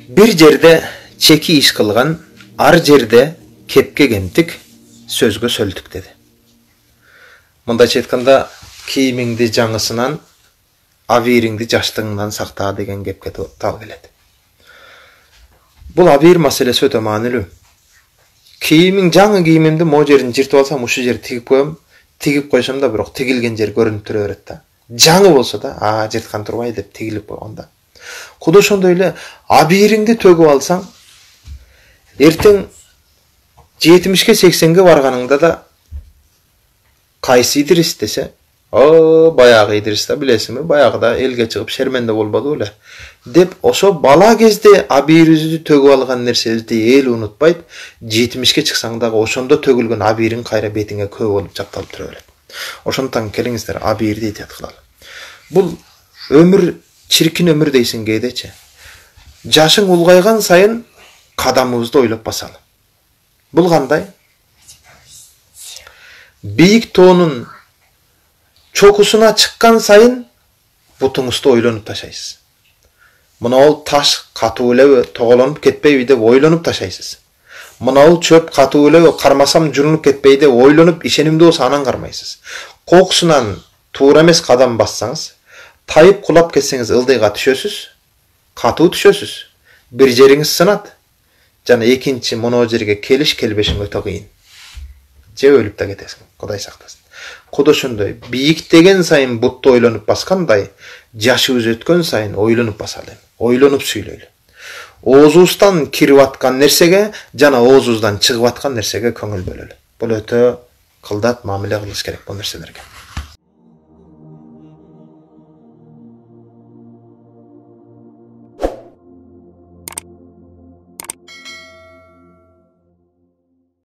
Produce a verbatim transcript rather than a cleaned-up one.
Bir жерде чеки иш кылган, ар жерде кепке кемтик, сөзгө сөлтүк деди. Мындайча айтканда, кийимиңди жаңысынан, абийириңди жаштыгыңдан сакта деген кепке тал келет. Бул абийир маселеси өтө маанилүү. Кийимиң жаңы кийимимди могу жерин жыртып алсам, ушу жерди тигип коем, тигип койсом да, бирок тигилген жер көрүнүп тура берет да. Жаңы болсо да, а жырткан турбай деп тигилип койгонда. Куду ошондой эле абийириңди төгүп алсаң, эртең жетимишке сексенге барганыңда да кайсы Идрис десе, о, баягы Идрис да билесиңби, баягыда элге чыгып шерменде болбоду эле деп, ошо бала кезде абийирибизди төгүп алган нерсебизди эл унутпайт, жетимишке чыксаң дагы ошондо төгүлгөн абийириң кайра бетиңе көп болуп жакталып тура берет. Ошондуктан келиңиздер, абийирди этият кылалы. Бул өмүр чиркин өмүр дейсиң кээдечи. Жашың улгайган сайын кадамыбызды ойлоп басалы. Бул кандай? Бийик тоонун чокусуна чыккан сайын бутуңузду ойлонуп ташайсыз. Мынау таш катуу элеби, тоголонуп кетпейби деп ойлонуп ташайсыз. Мынау чөп катуу элеби, кармасам журунуп кетпей деп ойлонуп, ишенимдүү болсо анан кармайсыз. Кокусунан туура эмес кадам бассаңыз, тайып кулап кетсеңиз ылдыйга түшөсүз, катуу түшөсүз. Бир жериңиз сынат. Жана экинчи моноо жерге келиш келбешиң өтө кыйын. Же өлүп да кетесиң, Кудай сактасын. Куду ошондой, бийиктеген сайын бутты ойлонуп баскандай, жашыбыз өткөн сайын ойлонуп басалы, ойлонуп сүйлөйлү. Оозубуздан кирип аткан нерсеге жана оозубуздан чыгып аткан нерсеге көңүл бөлөлү. Бул өтө кылдат мамиле кылыш керек бул нерселерге.